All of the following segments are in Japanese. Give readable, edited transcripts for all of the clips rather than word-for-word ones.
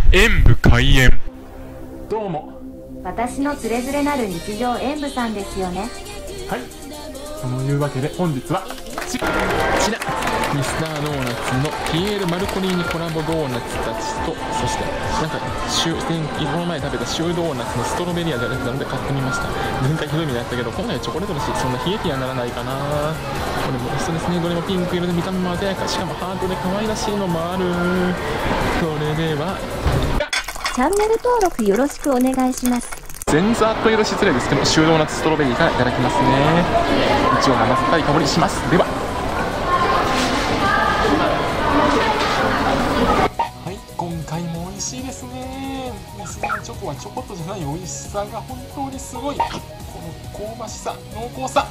演武開演。 どうも。 私のつれづれなる日常演武さんですよね。 はい、というわけで本日はこちらミスタードーナツのピエール・マルコリーニコラボドーナツたちと、そしてなんかこの前食べたシュードーナツのストロベリアが出てたので買ってみました。前回ひどい目だったけど今回はチョコレートだし、そんな冷えてはならないかな。これもそうですね、どれもピンク色で見た目も鮮やか、しかもハートで可愛らしいのもある。それではチャンネル登録よろしくお願いします。 全然あっという間失礼ですけど、シュードーナツストロベリーからいただきますね。一応生酸っぱい香りします。でははい、今回も美味しいですね。ミスターチョコはチョコっとじゃない美味しさが本当にすごい。この香ばしさ、濃厚さ。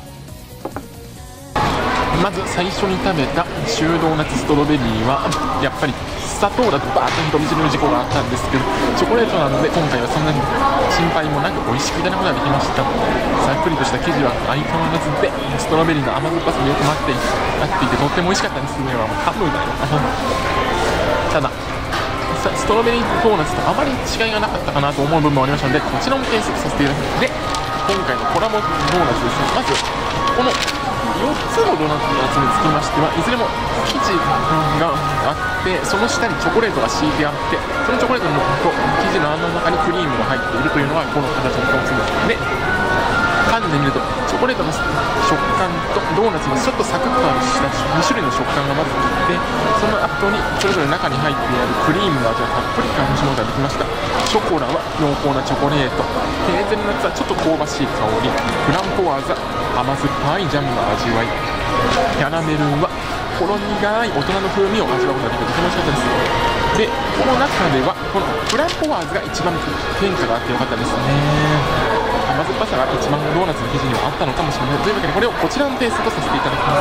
まず最初に食べたシュードーナツストロベリーはやっぱり砂糖だとバーッと飛び散る事故があったんですけど、チョコレートなので今回はそんなに心配もなく美味しくいただくことができました。さっくりとした生地は相変わらずで、ストロベリーの甘酸っぱさもよく待っていてとっても美味しかったですね。もう半分だよ。ただストロベリードーナツとあまり違いがなかったかなと思う部分もありましたので、こちらも検索させていただきます。で、今回のコラボドーナツですね。まずこの4つのドーナツにつきましては、いずれも生地があって、その下にチョコレートが敷いてあって、そのチョコレートのと生地の穴の中にクリームが入っているというのがこの形の共通です。で、噛んでみるとチョコレートの食感とドーナツのちょっとサクッとある2種類の食感がまずあって、その後にそれぞれ中に入っているクリームの味がたっぷり感じることができました。ショコラは濃厚なチョコレート、ヘーゼルナッツはちょっと香ばしい香り、フランポワーズは甘酸っぱいジャムの味わい、キャラメルはほろ苦い大人の風味を味わうことができてとても美味しかったです。で、この中ではこのフランポワーズが一番変化があってよかったですね。甘酸っぱさが一番ドーナツの生地にはあったのかもしれない。というわけでこれをこちらのペーストとさせていただきます。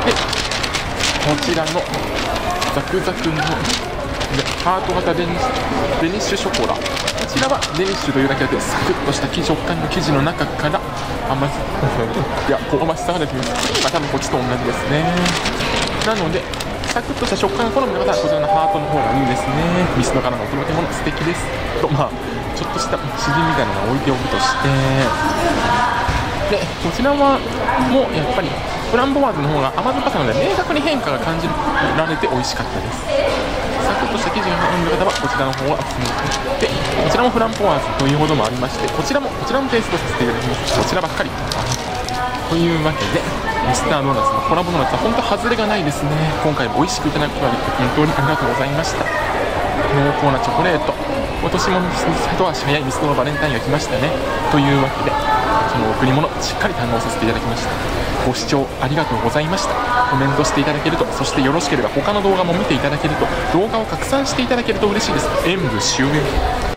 で、こちらのザクザクのハート型デニッシュショコラ、こちらはデニッシュというだけでサクッとした食感の生地の中から甘酸っぱいや香ばしさが出てきます。次は多分こっちと同じですね。なのでサクッとした食感が好みの方はこちらのハートの方がいいですね。ミスドからのお届け物素敵ですと、ちょっとしたシジみたいなのを置いておくとして、でこちらはもうやっぱりフランボワーズの方が甘酸っぱさなので明確に変化が感じられて美味しかったです。サクッとした生地が好みの方はこちらの方がおすすめで、こちらもフランボワーズというほどもありまして、こちらのテイストさせていただきます。こちらばっかりというわけで、ミスタードーナツのコラボドーナツは本当外れがないですね。今回も美味しくいただくことができて本当にありがとうございました。濃厚なチョコレート、今年も一足早いミスドのバレンタインが来ましたね。というわけでその贈り物しっかり堪能させていただきました。ご視聴ありがとうございました。コメントしていただけると、そしてよろしければ他の動画も見ていただけると、動画を拡散していただけると嬉しいです。演武終演。